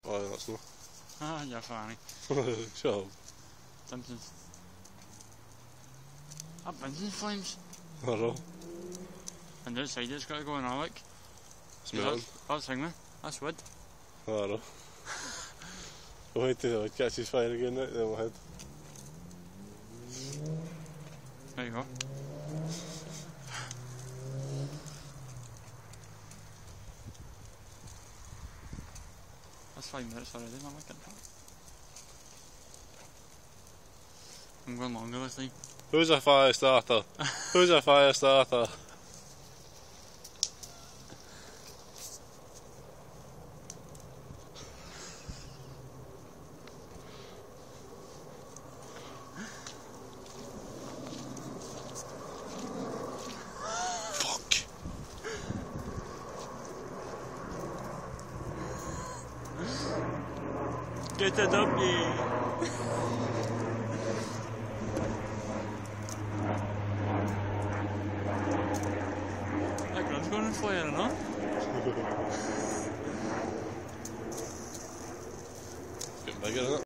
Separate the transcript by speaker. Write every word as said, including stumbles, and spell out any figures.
Speaker 1: Oh, that's not.
Speaker 2: Ah, you're funny.
Speaker 1: Shut up.
Speaker 2: Simpsons. Are Vincent's flames?
Speaker 1: I don't know.
Speaker 2: And outside it's got to go in Alec.
Speaker 1: It's melting.
Speaker 2: That's, that's hangman. That's wood.
Speaker 1: I don't know. I'll wait till it catches fire again, right? Then we'll head.
Speaker 2: There you go. That's five minutes already, man. Look at that. I'm going longer this time.
Speaker 1: Who's a fire starter? Who's a fire starter? Fuck.
Speaker 2: Get it up, yeah. That gun's going to fly, I don't know.
Speaker 1: Getting bigger, isn't it?